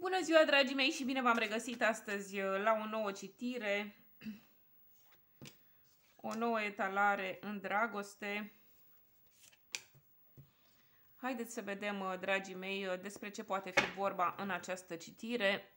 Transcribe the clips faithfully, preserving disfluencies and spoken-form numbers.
Bună ziua, dragii mei, și bine v-am regăsit astăzi la o nouă citire, o nouă etalare în dragoste. Haideți să vedem, dragii mei, despre ce poate fi vorba în această citire.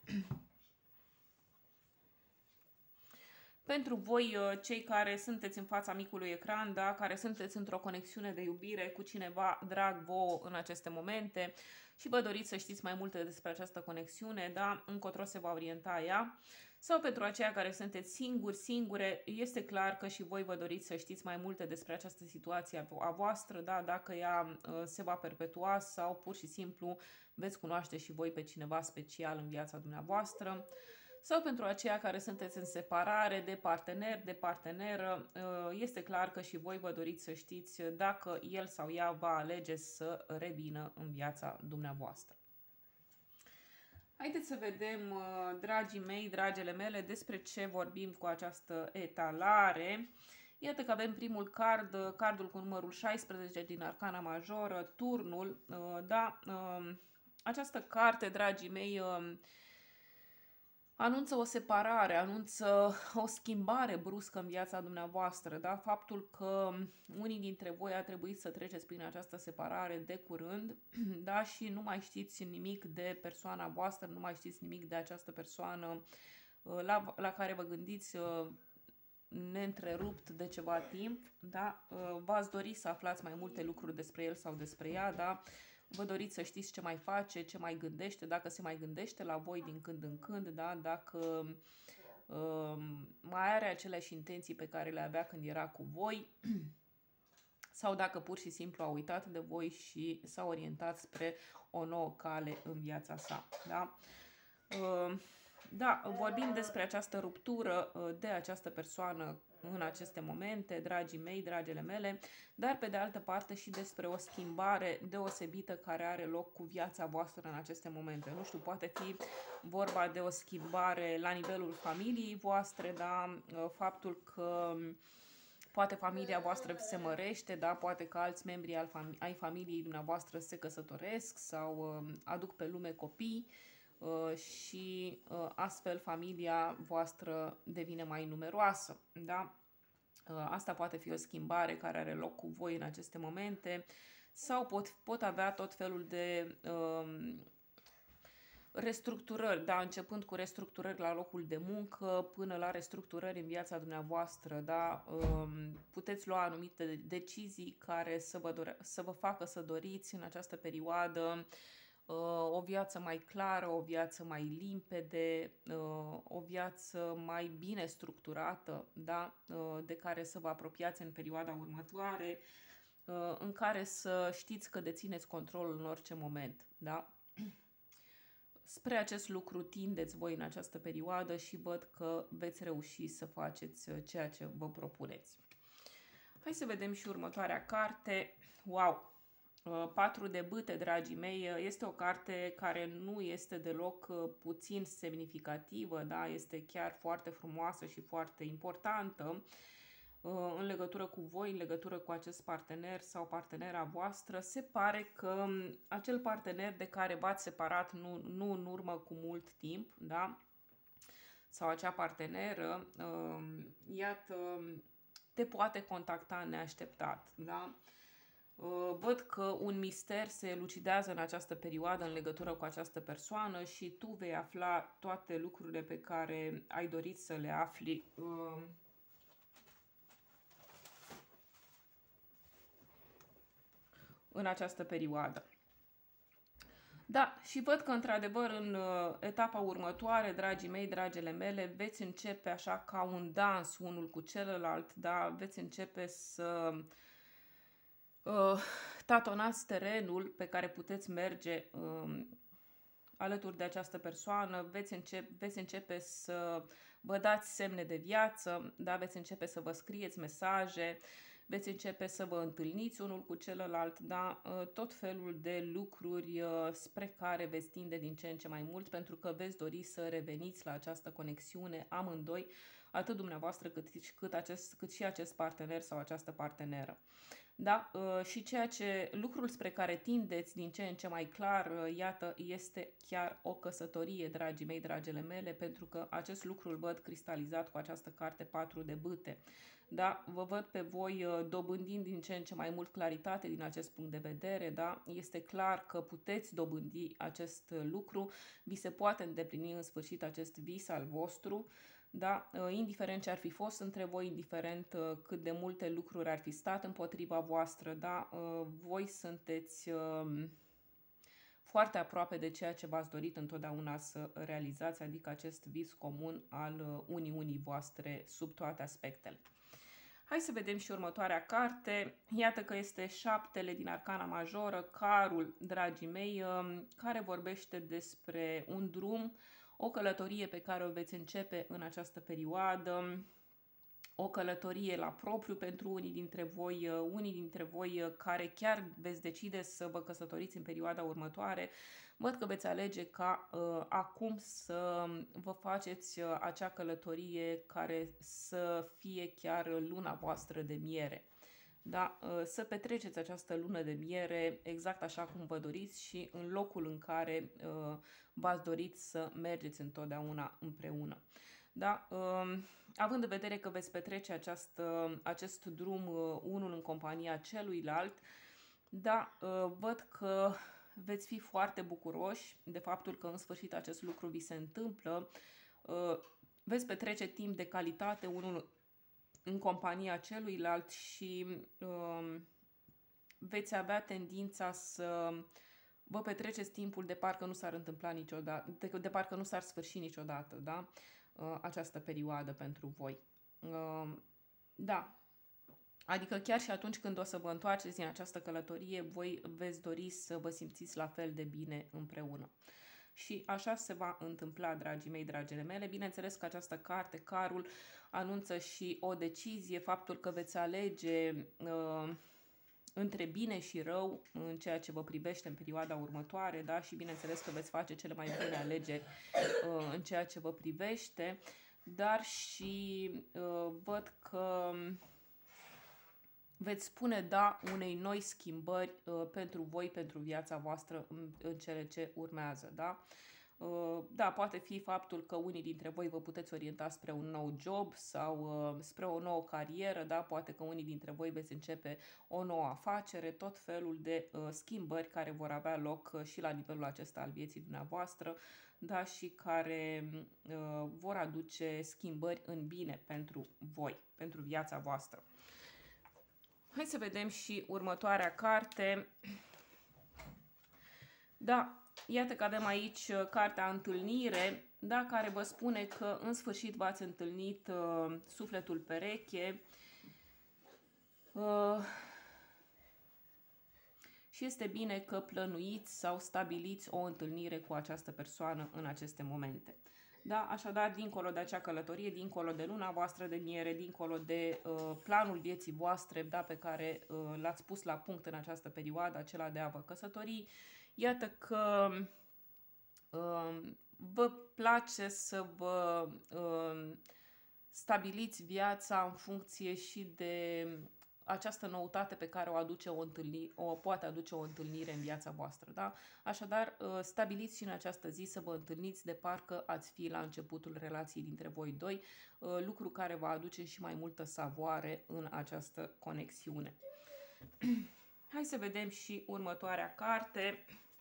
Pentru voi, cei care sunteți în fața micului ecran, da, care sunteți într-o conexiune de iubire cu cineva drag vouă în aceste momente și vă doriți să știți mai multe despre această conexiune, da, încotro se va orienta ea, sau pentru aceia care sunteți singuri, singure, este clar că și voi vă doriți să știți mai multe despre această situație a voastră, da, dacă ea uh, se va perpetua sau pur și simplu veți cunoaște și voi pe cineva special în viața dumneavoastră. Sau pentru aceia care sunteți în separare de partener, de parteneră, este clar că și voi vă doriți să știți dacă el sau ea va alege să revină în viața dumneavoastră. Haideți să vedem, dragii mei, dragele mele, despre ce vorbim cu această etalare. Iată că avem primul card, cardul cu numărul șaisprezece din Arcana Majoră, turnul. Da, această carte, dragii mei, anunță o separare, anunță o schimbare bruscă în viața dumneavoastră, da? Faptul că unii dintre voi a trebuit să treceți prin această separare de curând, da? Și nu mai știți nimic de persoana voastră, nu mai știți nimic de această persoană la, la care vă gândiți neîntrerupt de ceva timp, da? V-ați dori să aflați mai multe lucruri despre el sau despre ea, da? Vă doriți să știți ce mai face, ce mai gândește, dacă se mai gândește la voi din când în când, da? Dacă uh, mai are aceleași intenții pe care le avea când era cu voi sau dacă pur și simplu a uitat de voi și s-a orientat spre o nouă cale în viața sa. Da? Uh, da, vorbim despre această ruptură de această persoană în aceste momente, dragii mei, dragele mele, dar pe de altă parte și despre o schimbare deosebită care are loc cu viața voastră în aceste momente. Nu știu, poate fi vorba de o schimbare la nivelul familiei voastre, da? Faptul că poate familia voastră se mărește, da? Poate că alți membri ai familiei dumneavoastră se căsătoresc sau aduc pe lume copii, și astfel familia voastră devine mai numeroasă, da? Asta poate fi o schimbare care are loc cu voi în aceste momente sau pot, pot avea tot felul de um, restructurări, da? Începând cu restructurări la locul de muncă până la restructurări în viața dumneavoastră, da? Um, puteți lua anumite decizii care să vă, dore, să vă facă să doriți în această perioadă o viață mai clară, o viață mai limpede, o viață mai bine structurată, da? De care să vă apropiați în perioada următoare, în care să știți că dețineți controlul în orice moment. Da? Spre acest lucru tindeți voi în această perioadă și văd că veți reuși să faceți ceea ce vă propuneți. Hai să vedem și următoarea carte. Wow! Patru de bâte, dragii mei, este o carte care nu este deloc puțin semnificativă, da? Este chiar foarte frumoasă și foarte importantă în legătură cu voi, în legătură cu acest partener sau partenera voastră. Se pare că acel partener de care v-ați separat nu, nu în urmă cu mult timp, da? Sau acea parteneră, iată, te poate contacta neașteptat, da? Văd că un mister se elucidează în această perioadă în legătură cu această persoană și tu vei afla toate lucrurile pe care ai dorit să le afli în această perioadă. Da, și văd că într-adevăr în etapa următoare, dragii mei, dragele mele, veți începe așa ca un dans unul cu celălalt, da? Veți începe să Uh, tatonați terenul pe care puteți merge uh, alături de această persoană, veți începe, veți începe să vă dați semne de viață, da? Veți începe să vă scrieți mesaje, veți începe să vă întâlniți unul cu celălalt, da? Uh, tot felul de lucruri uh, spre care veți tinde din ce în ce mai mult, pentru că veți dori să reveniți la această conexiune amândoi, atât dumneavoastră cât, cât, acest, cât și acest partener sau această parteneră. Da? Și ceea ce, lucrul spre care tindeți din ce în ce mai clar, iată, este chiar o căsătorie, dragii mei, dragele mele, pentru că acest lucru îl văd cristalizat cu această carte patru de bâte. Da? Vă văd pe voi dobândind din ce în ce mai mult claritate din acest punct de vedere. Da? Este clar că puteți dobândi acest lucru, vi se poate îndeplini în sfârșit acest vis al vostru. Da? Indiferent ce ar fi fost între voi, indiferent cât de multe lucruri ar fi stat împotriva voastră, da? Voi sunteți foarte aproape de ceea ce v-ați dorit întotdeauna să realizați, adică acest vis comun al uniunii voastre sub toate aspectele. Hai să vedem și următoarea carte. Iată că este șaptele din Arcana Majoră, Carul, dragii mei, care vorbește despre un drum, o călătorie pe care o veți începe în această perioadă, o călătorie la propriu pentru unii dintre voi, unii dintre voi care chiar veți decide să vă căsătoriți în perioada următoare. Văd că veți alege ca uh, acum să vă faceți uh, acea călătorie care să fie chiar luna voastră de miere. Da? Uh, să petreceți această lună de miere exact așa cum vă doriți și în locul în care uh, v-ați dorit să mergeți întotdeauna împreună. Da? Uh, având în vedere că veți petrece această, acest drum uh, unul în compania celuilalt, da, uh, văd că veți fi foarte bucuroși de faptul că în sfârșit acest lucru vi se întâmplă. Veți petrece timp de calitate unul în compania celuilalt și veți avea tendința să vă petreceți timpul de parcă nu s-ar întâmpla niciodată, de, de parcă nu s-ar sfârși niciodată, da? Această perioadă pentru voi. Da. Adică chiar și atunci când o să vă întoarceți din această călătorie, voi veți dori să vă simțiți la fel de bine împreună. Și așa se va întâmpla, dragii mei, dragele mele. Bineînțeles că această carte, Carul, anunță și o decizie, faptul că veți alege uh, între bine și rău în ceea ce vă privește în perioada următoare, da? Și bineînțeles că veți face cele mai bune alegeri uh, în ceea ce vă privește, dar și uh, văd că veți spune da unei noi schimbări uh, pentru voi, pentru viața voastră în, în cele ce urmează, da? Uh, da, poate fi faptul că unii dintre voi vă puteți orienta spre un nou job sau uh, spre o nouă carieră, da? Poate că unii dintre voi veți începe o nouă afacere, tot felul de uh, schimbări care vor avea loc uh, și la nivelul acesta al vieții dumneavoastră, da? Și care uh, vor aduce schimbări în bine pentru voi, pentru viața voastră. Hai să vedem și următoarea carte. Da, iată că avem aici cartea Întâlnire, da, care vă spune că în sfârșit v-ați întâlnit uh, sufletul pereche. Uh, și este bine că plănuiți sau stabiliți o întâlnire cu această persoană în aceste momente. Da? Așadar, dincolo de acea călătorie, dincolo de luna voastră de miere, dincolo de uh, planul vieții voastre, da, pe care uh, l-ați pus la punct în această perioadă, acela de a vă căsători, iată că uh, vă place să vă uh, stabiliți viața în funcție și de această noutate pe care o, aduce o, întâlnire, o poate aduce o întâlnire în viața voastră. Da? Așadar, stabiliți și în această zi să vă întâlniți de parcă ați fi la începutul relației dintre voi doi, lucru care va aduce și mai multă savoare în această conexiune. Hai să vedem și următoarea carte.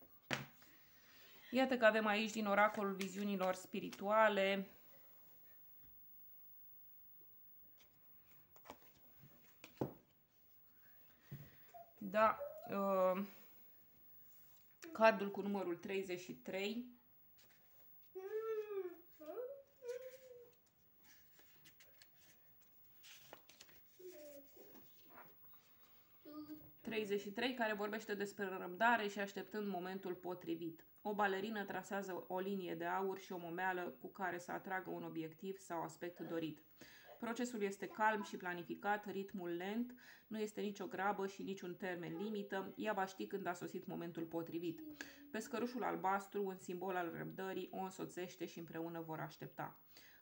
Iată că avem aici din Oracolul Viziunilor Spirituale da, uh, cardul cu numărul treizeci și trei. treizeci și trei, care vorbește despre răbdare și așteptând momentul potrivit. O balerină trasează o linie de aur și o momeală cu care să atragă un obiectiv sau aspect dorit. Procesul este calm și planificat, ritmul lent, nu este nicio grabă și niciun termen limită, ea va ști când a sosit momentul potrivit. Pescărușul albastru, un simbol al răbdării, o însoțește și împreună vor aștepta.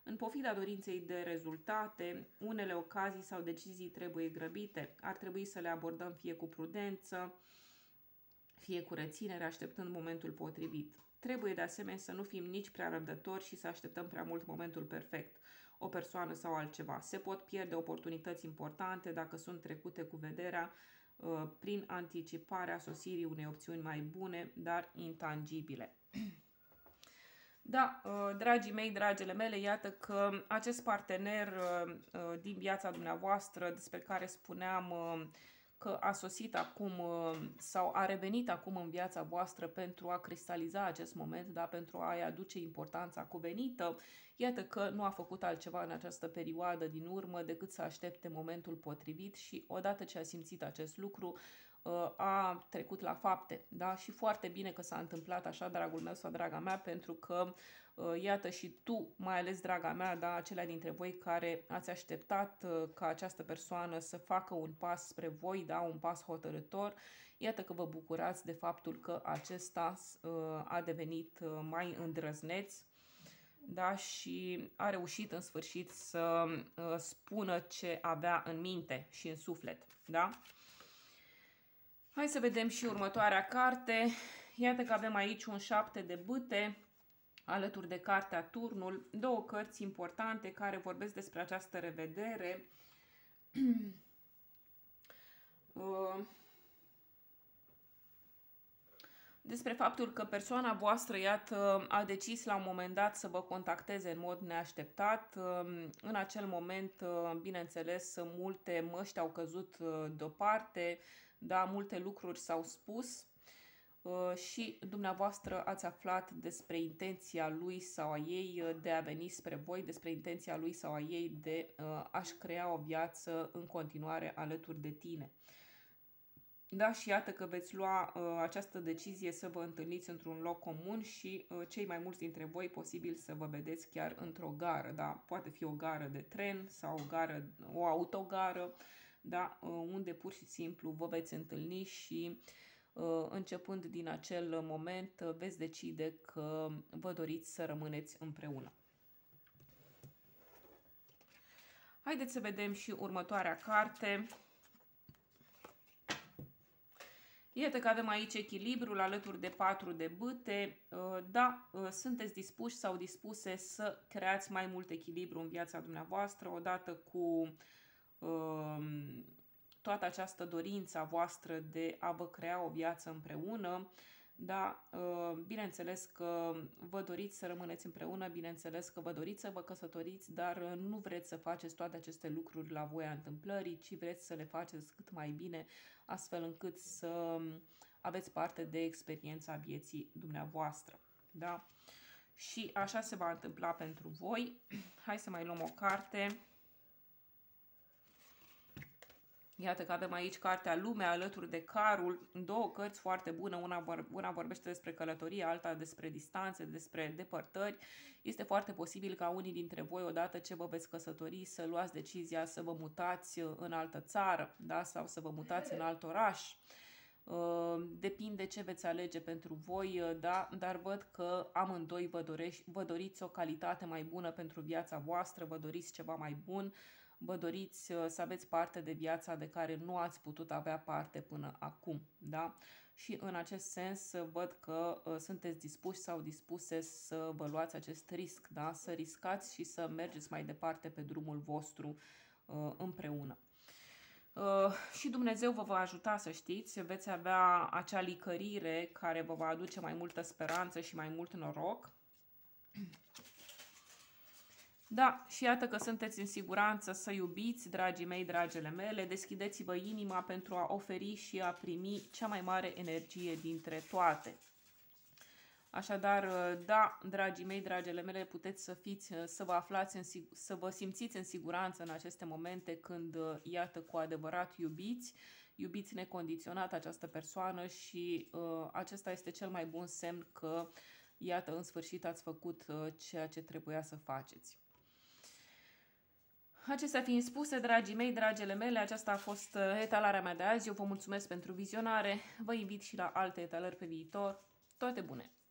În pofida dorinței de rezultate, unele ocazii sau decizii trebuie grăbite. Ar trebui să le abordăm fie cu prudență, fie cu reținere, așteptând momentul potrivit. Trebuie de asemenea să nu fim nici prea răbdători și să așteptăm prea mult momentul perfect, o persoană sau altceva. Se pot pierde oportunități importante dacă sunt trecute cu vederea uh, prin anticiparea sosirii unei opțiuni mai bune, dar intangibile. Da, dragii mei, dragele mele, iată că acest partener din viața dumneavoastră, despre care spuneam că a sosit acum sau a revenit acum în viața voastră pentru a cristaliza acest moment, da, pentru a-i aduce importanța cuvenită, iată că nu a făcut altceva în această perioadă din urmă decât să aștepte momentul potrivit și odată ce a simțit acest lucru, a trecut la fapte, da? Și foarte bine că s-a întâmplat așa, dragul meu sau draga mea, pentru că iată și tu, mai ales draga mea, da, acelea dintre voi care ați așteptat ca această persoană să facă un pas spre voi, da, un pas hotărâtor, iată că vă bucurați de faptul că acesta a devenit mai îndrăzneț, da, și a reușit în sfârșit să spună ce avea în minte și în suflet, da? Hai să vedem și următoarea carte. Iată că avem aici un șapte de bâte, alături de cartea Turnul, două cărți importante care vorbesc despre această revedere. Despre faptul că persoana voastră, iată, a decis la un moment dat să vă contacteze în mod neașteptat. În acel moment, bineînțeles, multe măști au căzut deoparte, da, multe lucruri s-au spus și dumneavoastră ați aflat despre intenția lui sau a ei de a veni spre voi, despre intenția lui sau a ei de a-și crea o viață în continuare alături de tine. Da, și iată că veți lua uh, această decizie să vă întâlniți într-un loc comun și uh, cei mai mulți dintre voi posibil să vă vedeți chiar într-o gară, da, poate fi o gară de tren sau o gară, o autogară, da, uh, unde pur și simplu vă veți întâlni și uh, începând din acel moment uh, veți decide că vă doriți să rămâneți împreună. Haideți să vedem și următoarea carte. Iată că avem aici echilibrul alături de patru de bâte. Da, sunteți dispuși sau dispuse să creați mai mult echilibru în viața dumneavoastră, odată cu toată această dorință a voastră de a vă crea o viață împreună. Da, bineînțeles că vă doriți să rămâneți împreună, bineînțeles că vă doriți să vă căsătoriți, dar nu vreți să faceți toate aceste lucruri la voia întâmplării, ci vreți să le faceți cât mai bine, astfel încât să aveți parte de experiența vieții dumneavoastră. Da? Și așa se va întâmpla pentru voi. Hai să mai luăm o carte. Iată că avem aici cartea Lumea alături de Carul, două cărți foarte bune, una, vor, una vorbește despre călătorie, alta despre distanțe, despre depărtări. Este foarte posibil ca unii dintre voi, odată ce vă veți căsători, să luați decizia să vă mutați în altă țară, da? Sau să vă mutați în alt oraș. Depinde ce veți alege pentru voi, da? Dar văd că amândoi vă, dorești, vă doriți o calitate mai bună pentru viața voastră, vă doriți ceva mai bun. Vă doriți să aveți parte de viața de care nu ați putut avea parte până acum, da? Și în acest sens văd că sunteți dispuși sau dispuse să vă luați acest risc, da? Să riscați și să mergeți mai departe pe drumul vostru împreună. Și Dumnezeu vă va ajuta, să știți, veți avea acea licărire care vă va aduce mai multă speranță și mai mult noroc. Da, și iată că sunteți în siguranță să iubiți, dragii mei, dragele mele, deschideți-vă inima pentru a oferi și a primi cea mai mare energie dintre toate. Așadar, da, dragii mei, dragele mele, puteți să fiți, să vă aflați, în, să vă simțiți în siguranță în aceste momente când, iată, cu adevărat iubiți, iubiți necondiționat această persoană și uh, acesta este cel mai bun semn că, iată, în sfârșit ați făcut uh, ceea ce trebuia să faceți. Acestea fiind spuse, dragii mei, dragele mele, aceasta a fost etalarea mea de azi. Eu vă mulțumesc pentru vizionare. Vă invit și la alte etalări pe viitor. Toate bune!